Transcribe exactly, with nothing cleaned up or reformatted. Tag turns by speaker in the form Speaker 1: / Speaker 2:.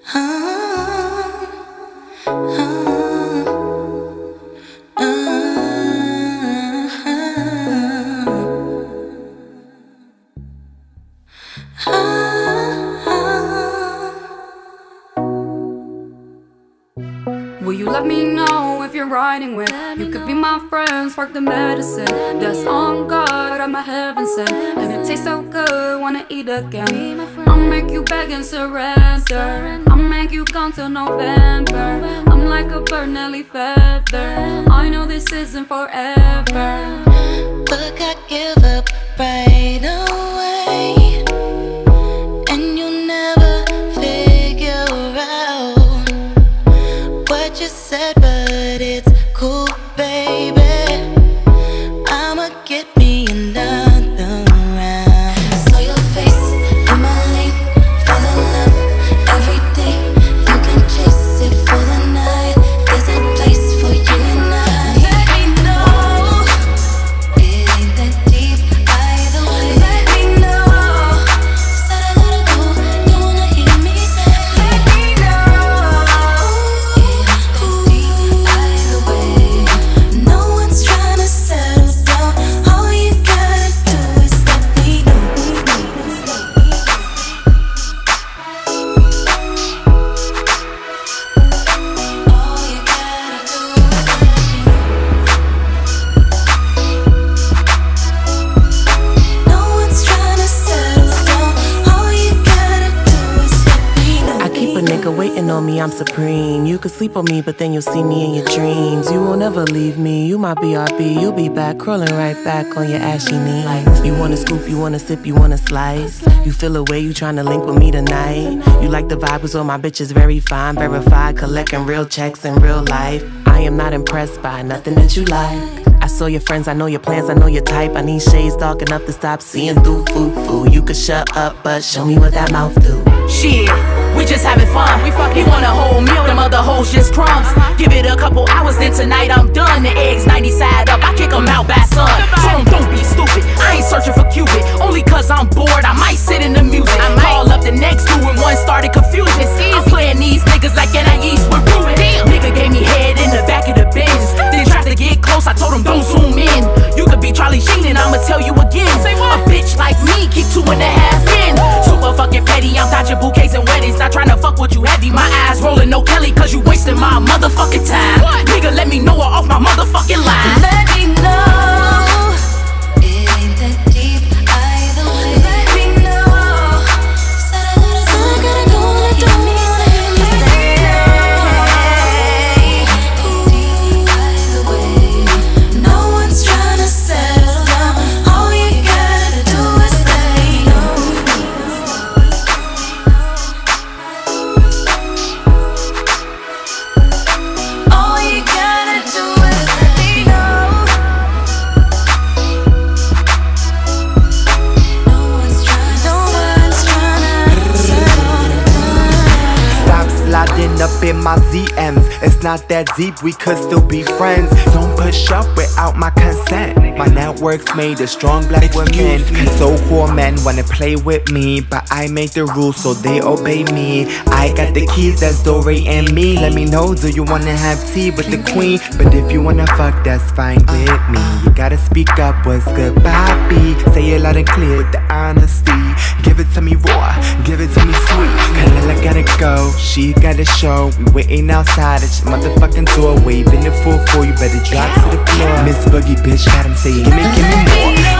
Speaker 1: Will you let me know if you're riding with? You could be my friend, spark the medicine that's on God, I'm a heaven sent. And it tastes so good, wanna eat again. I'll make you beg and surrender. I'll make you gone till November. I'm like a bird, nearly feather. I know this isn't forever,
Speaker 2: but I give up right away, and you'll never figure out what you said, but it's cool, baby. I'ma get me another round. Saw your face in my lane, fell in love every day. You can chase it for the night. There's a place for you and I. Let me know it ain't that deep either way. Let me know. Said I gotta go, you wanna hear me say. Let me know it ain't that deep either way. No one's trying to settle down. All you gotta do is let me know. All you gotta do is let me know. No one's trying to settle down. All you gotta do is let me know.
Speaker 3: I keep a nigga waiting on me, I'm supreme. You could sleep on me, but then you'll see me in your dreams. You will never leave me, you my B R B. You'll be back, crawling right back on your ashy knees. You wanna scoop, you wanna sip, you wanna slice. You feel a way, you tryna link with me tonight. You like the vibe, so my bitch is very fine. Verified, collecting real checks in real life. I am not impressed by nothing that you like. I saw your friends, I know your plans, I know your type. I need shades dark enough to stop seeing through foo-foo. You could shut up, but show me what that mouth do.
Speaker 4: Shit, we just having fun. We fuck, you want a whole meal, them other hoes just crumbs. Give it a couple hours, then tonight I'm done. The eggs ninety side up, I kick them out by sun. Tell them don't be stupid, I ain't searching for Cupid. Only cause I'm bored, I might sit in the music. I call up the next two and one started confusion. I'm playing these niggas like N I E's with Ruben. Nigga gave me head in the back of the Benz. Then tried to get close, I told him don't zoom in. You could be Charlie Sheen and I'ma tell you again. A bitch like me, keep two and a half in. Super fucking petty, I'm dodging bouquets and weddings. Not trying to fuck with you heavy, my eyes rolling no Kelly. Cause you wasting my motherfucking time. Nigga, let me know her off my motherfucking line.
Speaker 2: Let me know it ain't that deep either way. Let me know. Said I gotta go, let do me say. Let me know either way. No one's trying to settle down. All you gotta do is let me know. All you gotta do is let me know. No one's trying to, no one's trying to settle down.
Speaker 5: Stop sliding up in my Z Ms. It's not that deep, we could still be friends. Don't push up without my consent. My network's made of strong black women. So-called men wanna play with me, but I make the rules so they obey me. I got the keys, that's Dory and me. Let me know, do you wanna have tea with the queen? But if you wanna fuck, that's fine with me. You gotta speak up, what's good, Bobby? Say it loud and clear with the honesty. Give it to me raw, give it to me sweet. Kalila gotta go, she gotta show. We waiting outside at your motherfucking door, waving the full for you better drop to the floor. Miss Boogie bitch got him saying, gimme, gimme more.